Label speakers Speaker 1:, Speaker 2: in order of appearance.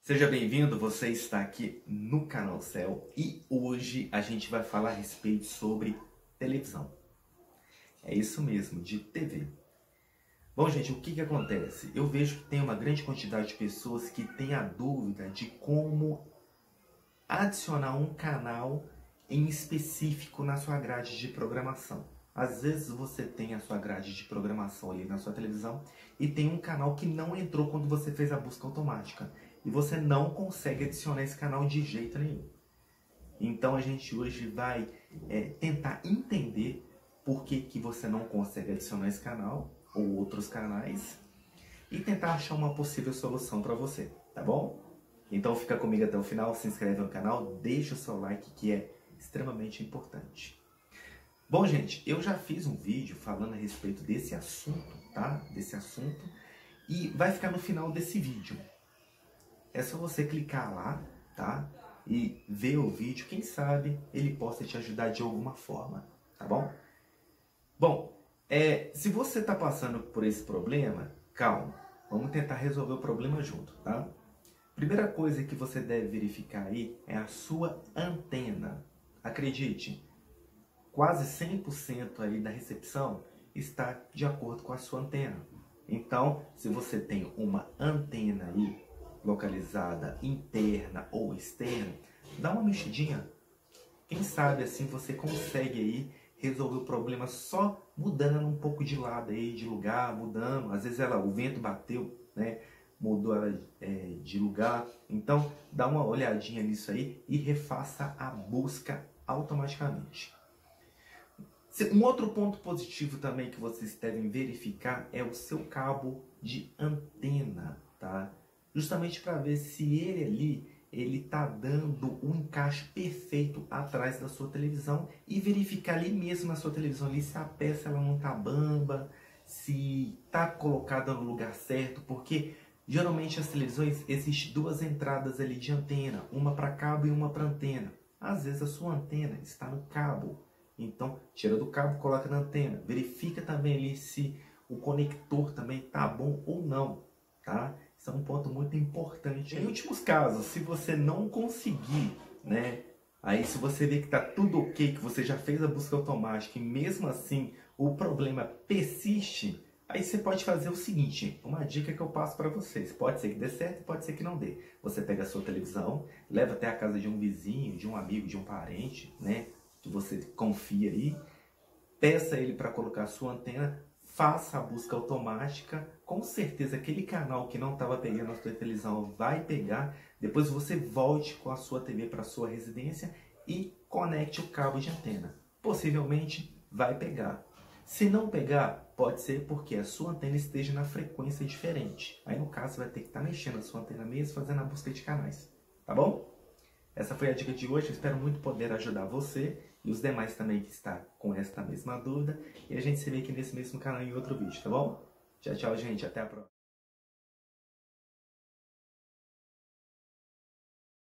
Speaker 1: Seja bem-vindo, você está aqui no Canal Céu e hoje a gente vai falar a respeito sobre televisão. É isso mesmo, de TV. Bom, gente, o que acontece? Eu vejo que tem uma grande quantidade de pessoas que têm a dúvida de como adicionar um canal em específico na sua grade de programação. Às vezes você tem a sua grade de programação ali na sua televisão e tem um canal que não entrou quando você fez a busca automática. E você não consegue adicionar esse canal de jeito nenhum. Então a gente hoje vai tentar entender por que você não consegue adicionar esse canal ou outros canais e tentar achar uma possível solução para você, tá bom? Então fica comigo até o final, se inscreve no canal, deixa o seu like que é extremamente importante. Bom, gente, eu já fiz um vídeo falando a respeito desse assunto, tá? Desse assunto, e vai ficar no final desse vídeo. É só você clicar lá, tá? E ver o vídeo, quem sabe ele possa te ajudar de alguma forma, tá bom? Bom, se você está passando por esse problema, calma, vamos tentar resolver o problema junto, tá? Primeira coisa que você deve verificar aí é a sua antena. Acredite, quase 100% aí da recepção está de acordo com a sua antena. Então, se você tem uma antena aí localizada interna ou externa, dá uma mexidinha. Quem sabe assim você consegue aí resolver o problema só mudando ela um pouco de lado aí, de lugar, mudando. Às vezes o vento bateu, né? Mudou ela de lugar. Então, dá uma olhadinha nisso aí e refaça a busca automaticamente. Um outro ponto positivo também que vocês devem verificar é o seu cabo de antena, tá? Justamente para ver se ele tá dando um encaixe perfeito atrás da sua televisão e verificar ali mesmo na sua televisão ali se a peça ela não tá bamba, se tá colocada no lugar certo, porque geralmente as televisões existem duas entradas ali de antena, uma para cabo e uma para antena. Às vezes a sua antena está no cabo. Então, tira do cabo, coloca na antena. Verifica também ali se o conector também tá bom ou não, tá? Isso é um ponto muito importante. Em últimos casos, se você não conseguir, né? Aí se você vê que tá tudo ok, que você já fez a busca automática e mesmo assim o problema persiste, aí você pode fazer o seguinte, uma dica que eu passo para vocês. Pode ser que dê certo, pode ser que não dê. Você pega a sua televisão, leva até a casa de um vizinho, de um amigo, de um parente, né? Que você confia aí, peça ele para colocar a sua antena, faça a busca automática, com certeza aquele canal que não estava pegando na sua televisão vai pegar, depois você volte com a sua TV para a sua residência e conecte o cabo de antena. Possivelmente vai pegar. Se não pegar, pode ser porque a sua antena esteja na frequência diferente. Aí no caso você vai ter que estar mexendo a sua antena mesmo, fazendo a busca de canais, tá bom? Essa foi a dica de hoje, eu espero muito poder ajudar você e os demais também que está com esta mesma dúvida. E a gente se vê aqui nesse mesmo canal em outro vídeo, tá bom? Tchau, tchau, gente. Até a próxima.